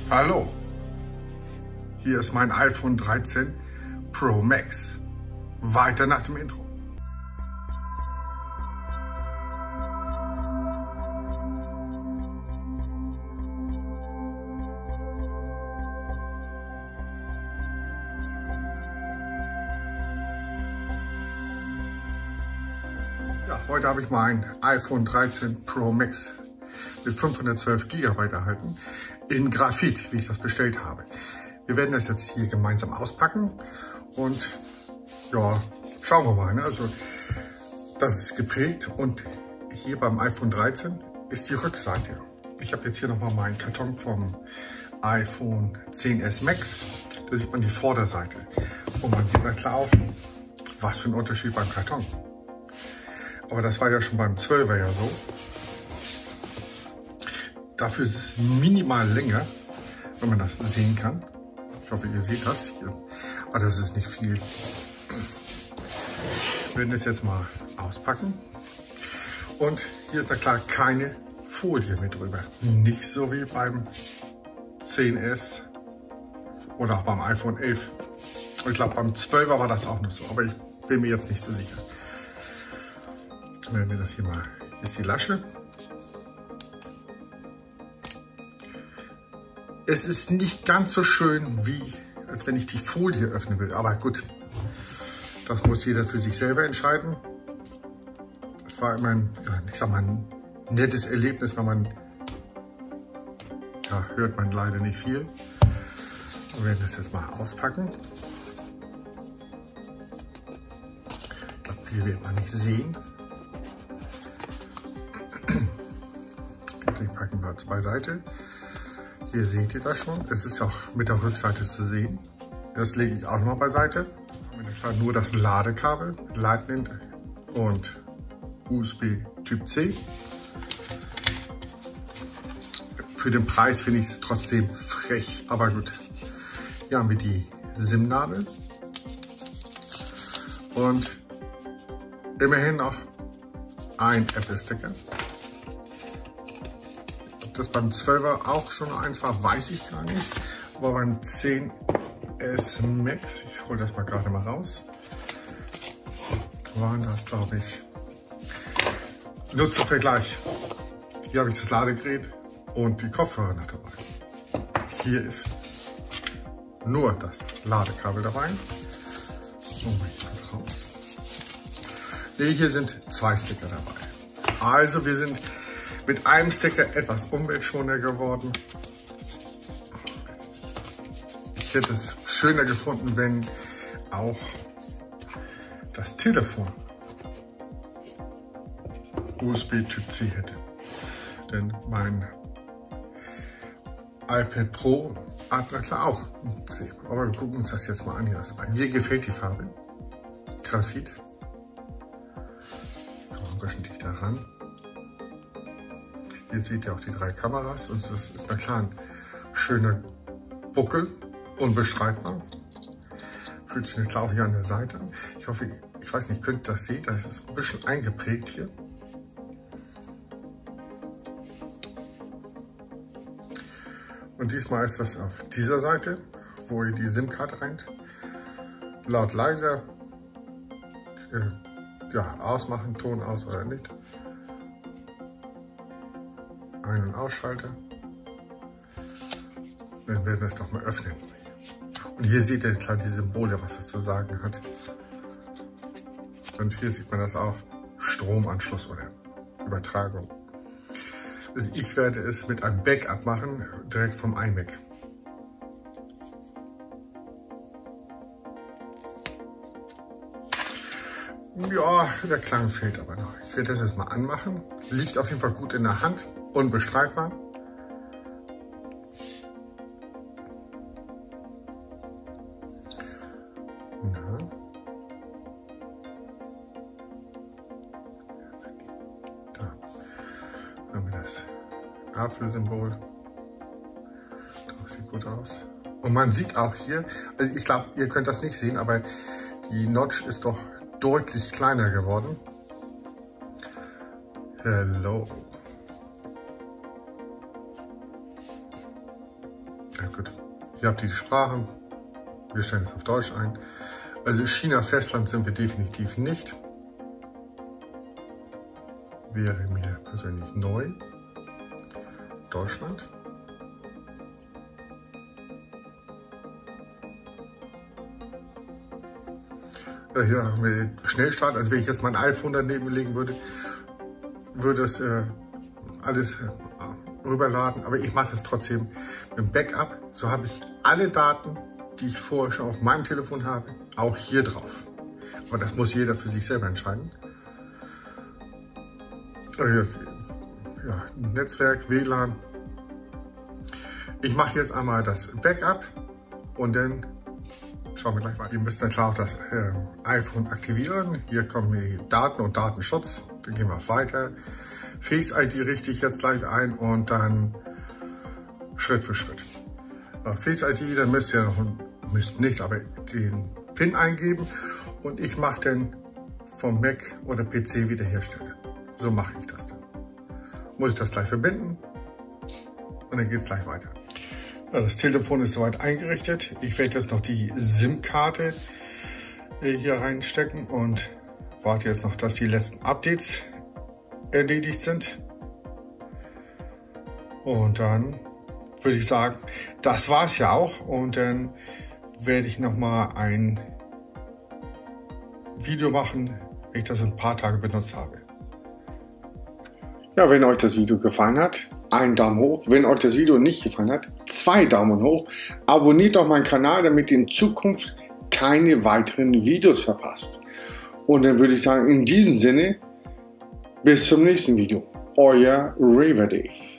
Hallo, hier ist mein iPhone 13 Pro Max. Weiter nach dem Intro. Ja, heute habe ich mein iPhone 13 Pro Max mit 512 GB erhalten in Graphit, wie ich das bestellt habe. Wir werden das jetzt hier gemeinsam auspacken und ja, schauen wir mal. Ne? Also das ist geprägt und hier beim iPhone 13 ist die Rückseite. Ich habe jetzt hier nochmal meinen Karton vom iPhone XS Max. Da sieht man die Vorderseite und man sieht mal klar auch, was für ein Unterschied beim Karton. Aber das war ja schon beim 12er ja so. Dafür ist es minimal länger, wenn man das sehen kann. Ich hoffe, ihr seht das hier. Aber das ist nicht viel. Wir werden das jetzt mal auspacken. Und hier ist na klar keine Folie mit drüber. Nicht so wie beim 10S oder auch beim iPhone 11. Und ich glaube, beim 12er war das auch noch so. Aber ich bin mir jetzt nicht so sicher. Dann werden wir das hier mal. Hier ist die Lasche. Es ist nicht ganz so schön, wie als wenn ich die Folie öffnen will. Aber gut, das muss jeder für sich selber entscheiden. Es war immer ein, ich sag mal, ein nettes Erlebnis, wenn man, ja, hört man leider nicht viel. Wir werden das jetzt mal auspacken. Ich glaube, viel wird man nicht sehen. Den packen wir jetzt beiseite. Hier seht ihr das schon. Es ist auch mit der Rückseite zu sehen. Das lege ich auch noch mal beiseite. Nur das Ladekabel, Lightning und USB Typ C. Für den Preis finde ich es trotzdem frech, aber gut. Hier haben wir die SIM-Nadel und immerhin noch ein Apple-Sticker. Ob das beim 12er auch schon eins war, weiß ich gar nicht. Aber beim 10S Max, ich hole das mal gerade mal raus, waren das, glaube ich, nur zum Vergleich. Hier habe ich das Ladegerät und die Kopfhörer noch dabei. Hier ist nur das Ladekabel dabei. So, mache ich das raus. Nee, hier sind zwei Sticker dabei. Also wir sind mit einem Sticker etwas umweltschonender geworden. Ich hätte es schöner gefunden, wenn auch das Telefon USB Typ C hätte. Denn mein iPad Pro hat na klar auch ein C. Aber wir gucken uns das jetzt mal an. Mir gefällt die Farbe. Graphit. Kommen wir ein bisschen dichter ran. Hier seht ihr auch die drei Kameras und es ist na klar ein schöner Buckel, unbestreitbar. Fühlt sich na klar auch hier an der Seite an. Ich hoffe, ich weiß nicht, könnt ihr das sehen? Das ist ein bisschen eingeprägt hier. Und diesmal ist das auf dieser Seite, wo ihr die SIM-Karte rein, laut leiser, ja, ausmachen, Ton aus oder nicht. Ein- und Ausschalter. Dann werden wir es doch mal öffnen. Und hier seht ihr klar die Symbole, was das zu sagen hat. Und hier sieht man das auch. Stromanschluss oder Übertragung. Also ich werde es mit einem Backup machen, direkt vom iMac. Ja, der Klang fehlt aber noch. Ich werde das jetzt mal anmachen. Liegt auf jeden Fall gut in der Hand, unbestreitbar. Ja. Da haben wir das Apfelsymbol. Das sieht gut aus. Und man sieht auch hier, also ich glaube, ihr könnt das nicht sehen, aber die Notch ist doch deutlich kleiner geworden. Hello. gut. Ihr habt die Sprachen. Wir stellen es auf Deutsch ein. Also China-Festland sind wir definitiv nicht. Wäre mir persönlich neu. Deutschland. Hier haben wir den Schnellstart. Also wenn ich jetzt mein iPhone daneben legen würde, würde es alles rüberladen. Aber ich mache es trotzdem mit dem Backup. So habe ich alle Daten, die ich vorher schon auf meinem Telefon habe, auch hier drauf. Aber das muss jeder für sich selber entscheiden. Ja, Netzwerk, WLAN. Ich mache jetzt einmal das Backup und dann schauen wir gleich weiter. Ihr müsst dann klar auch das iPhone aktivieren. Hier kommen die Daten und Datenschutz. Dann gehen wir weiter. Face ID richte ich jetzt gleich ein und dann Schritt für Schritt. Face ID, dann müsst ihr noch, müsst nicht, aber den PIN eingeben und ich mache dann vom Mac oder PC wiederherstellen. So mache ich das dann. Muss ich das gleich verbinden und dann geht es gleich weiter. Ja, das Telefon ist soweit eingerichtet. Ich werde jetzt noch die SIM-Karte hier reinstecken und warte jetzt noch, dass die letzten Updates erledigt sind. Und dann würde ich sagen, das war es ja auch. Und dann werde ich nochmal ein Video machen, wie ich das ein paar Tage benutzt habe. Ja, wenn euch das Video gefallen hat, einen Daumen hoch. Wenn euch das Video nicht gefallen hat, 2 Daumen hoch. Abonniert doch meinen Kanal, damit ihr in Zukunft keine weiteren Videos verpasst. Und dann würde ich sagen, in diesem Sinne, bis zum nächsten Video. Euer River Dave.